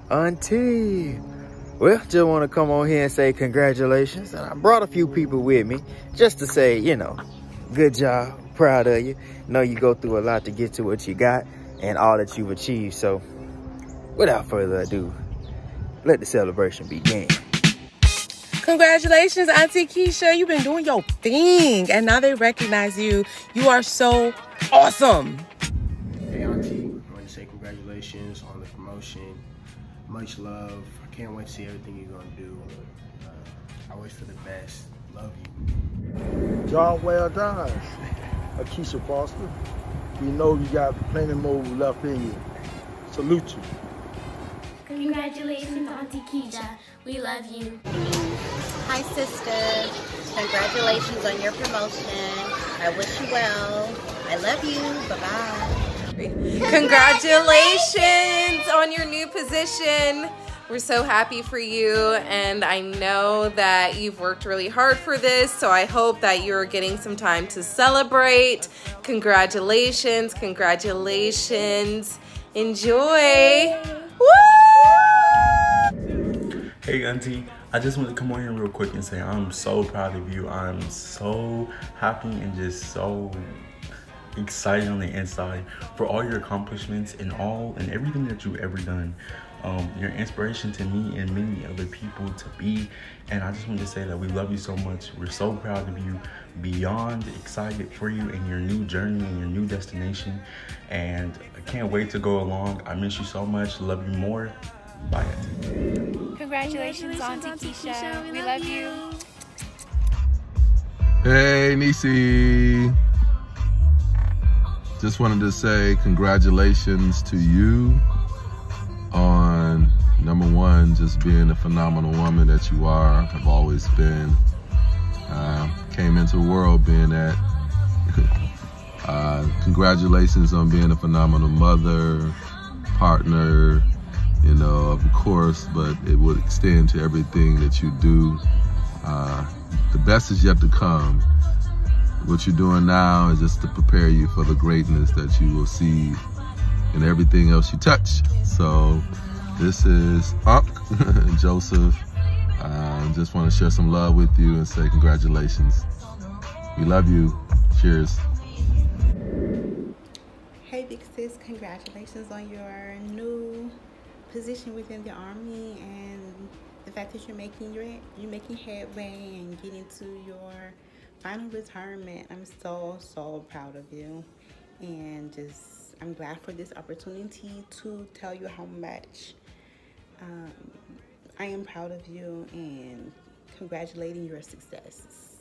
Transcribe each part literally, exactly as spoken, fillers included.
Auntie. Well, just want to come on here and say congratulations. And I brought a few people with me just to say, you know, good job, proud of you. Know you go through a lot to get to what you got and all that you've achieved. So without further ado, let the celebration begin. Congratulations, Auntie Keisha. You've been doing your thing, and now they recognize you. You are so awesome. Hey, Auntie. I want to say congratulations on the promotion. Much love. I can't wait to see everything you're going to do. Uh, I wish for the best. Love you. Job well done, Akeisha Foster. We know you got plenty more left in you. Salute you. Congratulations, Auntie Keisha. We love you. Hi, sister. Congratulations on your promotion. I wish you well. I love you. Bye-bye. Congratulations on your new position. We're so happy for you, and I know that you've worked really hard for this, so I hope that you're getting some time to celebrate. Congratulations, congratulations. Enjoy. Woo! Hey, Auntie. I just want to come on here real quick and say I'm so proud of you. I'm so happy and just so excited on the inside for all your accomplishments and all and everything that you've ever done. Um, you're inspiration to me and many other people to be, and I just want to say that we love you so much. We're so proud of you, beyond excited for you in your new journey and your new destination, and I can't wait to go along. I miss you so much. Love you more. Bye, Auntie. Congratulations, Auntie Keisha. We love you. Hey, Nisi. Just wanted to say congratulations to you on, number one, just being the phenomenal woman that you are, have always been. Uh, came into the world being that. uh, congratulations on being a phenomenal mother, partner, you know, of course, but it would extend to everything that you do. Uh, the best is yet to come. What you're doing now is just to prepare you for the greatness that you will see in everything else you touch. So this is Unc Joseph. I uh, just want to share some love with you and say congratulations. We love you. Cheers. Hey, big sis, congratulations on your new position within the Army and the fact that you're making your you're making headway and getting to your final retirement. I'm so so proud of you, and just I'm glad for this opportunity to tell you how much um, I am proud of you and congratulating your successes.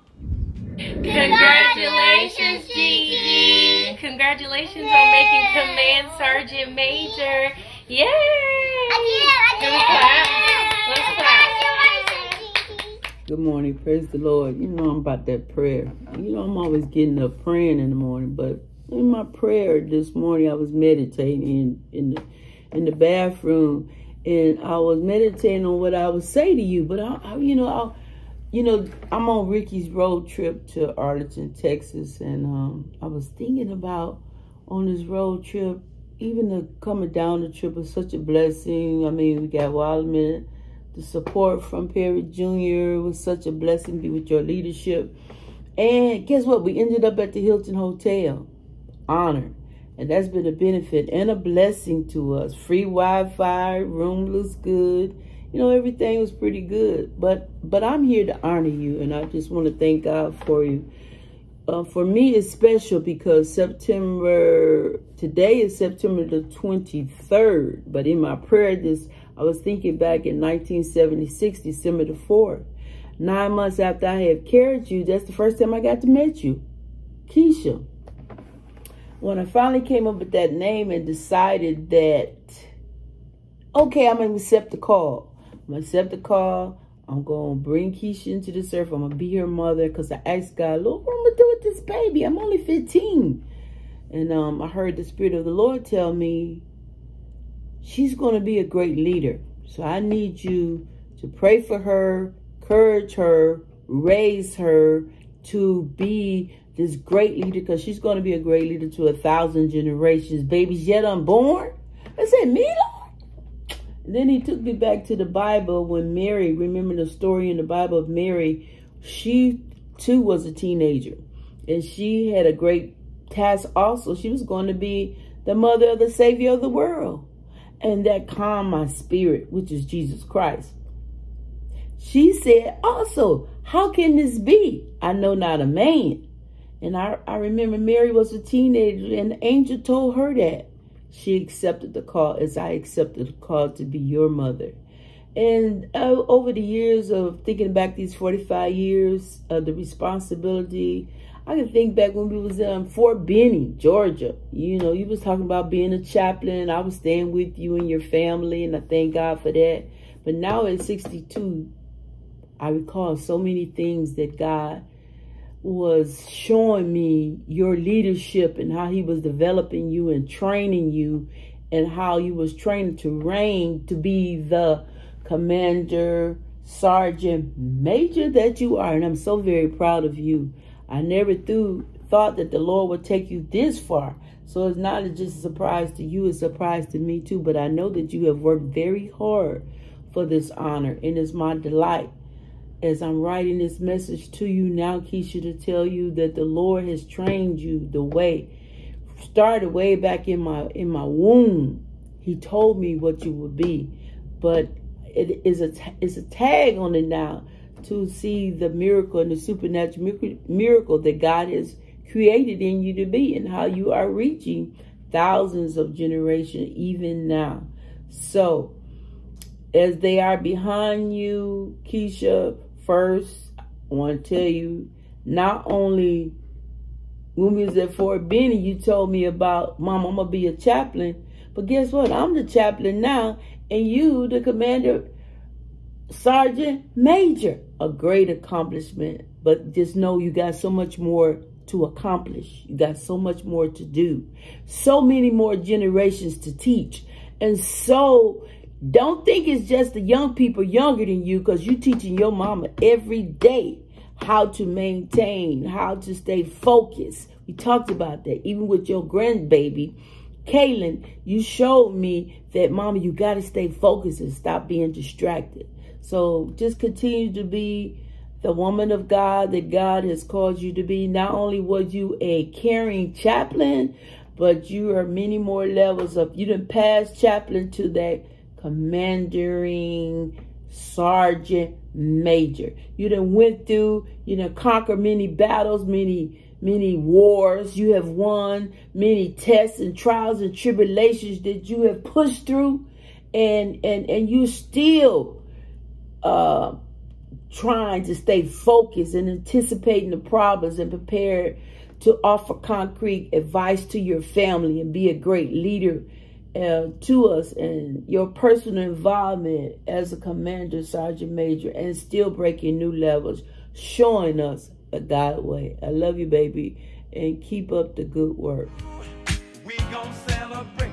Congratulations, Gigi. Congratulations on making Command Sergeant Major. Yay! Can we clap? Let's clap. Good morning. Praise the Lord. You know I'm about that prayer. You know I'm always getting up praying in the morning, but in my prayer this morning I was meditating in, in, the, in the bathroom, and I was meditating on what I would say to you, but I, I you know, I, you know, I'm on Ricky's road trip to Arlington, Texas, and um, I was thinking about on this road trip, even the coming down the trip was such a blessing. I mean, we got Wildman. The support from Perry Junior was such a blessing, be with your leadership. And guess what? We ended up at the Hilton Hotel. Honored. And that's been a benefit and a blessing to us. Free Wi-Fi, room looks good. You know, everything was pretty good. But but I'm here to honor you, and I just want to thank God for you. Uh, for me, it's special because September, today is September the twenty-third. But in my prayer, this I was thinking back in nineteen seventy-six, December the fourth. Nine months after I had carried you, that's the first time I got to meet you, Keisha. When I finally came up with that name and decided that, okay, I'm going to accept the call. I'm going to accept the call. I'm going to bring Keisha into this earth. I'm going to be her mother because I asked God, Lord, what am I going to do with this baby? I'm only fifteen. And um, I heard the Spirit of the Lord tell me, she's going to be a great leader. So I need you to pray for her, encourage her, raise her to be this great leader, because she's going to be a great leader to a thousand generations. Babies yet unborn. I said, me, Lord? And then he took me back to the Bible when Mary, remember the story in the Bible of Mary, she too was a teenager. And she had a great task also. She was going to be the mother of the Savior of the world. And that calmed my spirit, which is Jesus Christ. She said also, how can this be? I know not a man. And I, I remember Mary was a teenager and the angel told her that. She accepted the call as I accepted the call to be your mother. And uh, over the years of thinking back these forty-five years of the responsibility, I can think back when we was in Fort Benning, Georgia. You know, you was talking about being a chaplain. I was staying with you and your family, and I thank God for that. But now at sixty-two, I recall so many things that God was showing me, your leadership and how he was developing you and training you, and how you was trained to reign to be the commander, sergeant, major that you are. And I'm so very proud of you. I never thought thought that the Lord would take you this far. So it's not just a surprise to you, it's a surprise to me too. But I know that you have worked very hard for this honor, and it's my delight as I'm writing this message to you now, Keisha, to tell you that the Lord has trained you the way. Started way back in my in my womb. He told me what you would be, but it is a it's a tag on it now to see the miracle and the supernatural miracle that God has created in you to be, and how you are reaching thousands of generations even now. So as they are behind you, Keisha, first I want to tell you, not only when we was at Fort Benning, you told me about, Mom, I'm gonna be a chaplain, but guess what? I'm the chaplain now, and you the commander, sergeant major. A great accomplishment, but just know you got so much more to accomplish. You got so much more to do, so many more generations to teach. And so don't think it's just the young people younger than you, because you're teaching your mama every day how to maintain, how to stay focused. We talked about that. Even with your grandbaby, Kaylin, you showed me that, Mama, you got to stay focused and stop being distracted. So just continue to be the woman of God that God has called you to be. Not only was you a caring chaplain, but you are many more levels up. You done passed chaplain to that commandering sergeant major. You done went through, you done conquered many battles, many, many wars. You have won many tests and trials and tribulations that you have pushed through. And, and, and you still uh, trying to stay focused and anticipating the problems and prepared to offer concrete advice to your family and be a great leader uh, to us, and your personal involvement as a commander, sergeant major, and still breaking new levels, showing us a God way. I love you, baby, and keep up the good work. We gonna celebrate.